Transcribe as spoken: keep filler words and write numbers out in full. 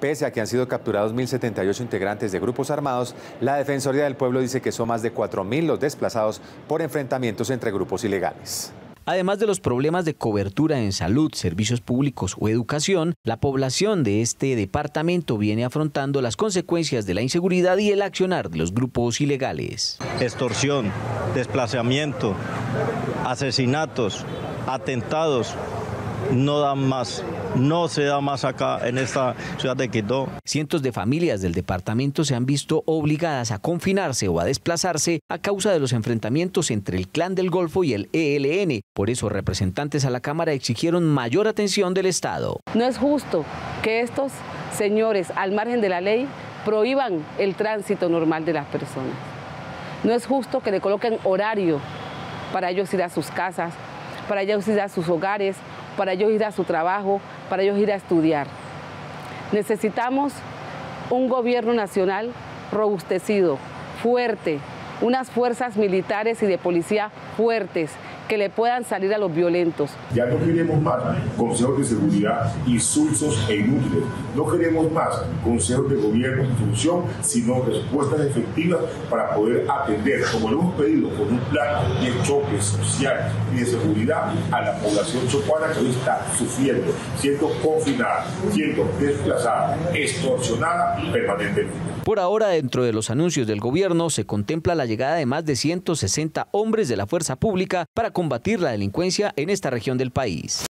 Pese a que han sido capturados mil setenta y ocho integrantes de grupos armados, la Defensoría del Pueblo dice que son más de cuatro mil los desplazados por enfrentamientos entre grupos ilegales. Además de los problemas de cobertura en salud, servicios públicos o educación, la población de este departamento viene afrontando las consecuencias de la inseguridad y el accionar de los grupos ilegales. Extorsión, desplazamiento, asesinatos, atentados, no dan más. No se da más acá en esta ciudad de Quito. Cientos de familias del departamento se han visto obligadas a confinarse o a desplazarse a causa de los enfrentamientos entre el Clan del Golfo y el E L N. Por eso, representantes a la Cámara exigieron mayor atención del Estado. No es justo que estos señores, al margen de la ley, prohíban el tránsito normal de las personas. No es justo que le coloquen horario para ellos ir a sus casas, para ellos ir a sus hogares, para ellos ir a su trabajo, para ellos ir a estudiar. Necesitamos un gobierno nacional robustecido, fuerte, unas fuerzas militares y de policía fuertes que le puedan salir a los violentos. Ya no queremos más consejos de seguridad insulsos e inútiles. No queremos más consejos de gobierno en función, sino respuestas efectivas para poder atender, como lo hemos pedido, con un plan de choque social y de seguridad a la población chocuana que hoy está sufriendo, siendo confinada, siendo desplazada, extorsionada permanentemente. Por ahora, dentro de los anuncios del gobierno, se contempla la llegada de más de ciento sesenta hombres de la fuerza pública para combatir la delincuencia en esta región del país.